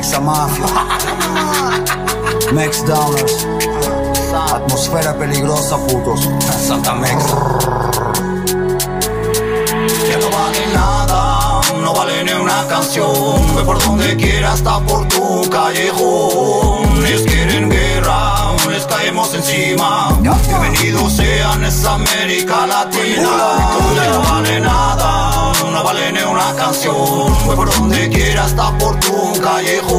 Mexa Mafia, Mex Downers, atmósfera peligrosa, putos. Santa Mexa. Ya no vale nada, no vale ni una canción. Ve por donde quiera, hasta por tu callejón. Ellos quieren guerra, les caemos encima. Bienvenidos sean, es América Latina. Ya no vale nada, no vale ni una canción. Ve por donde quiera, hasta por tu callejón.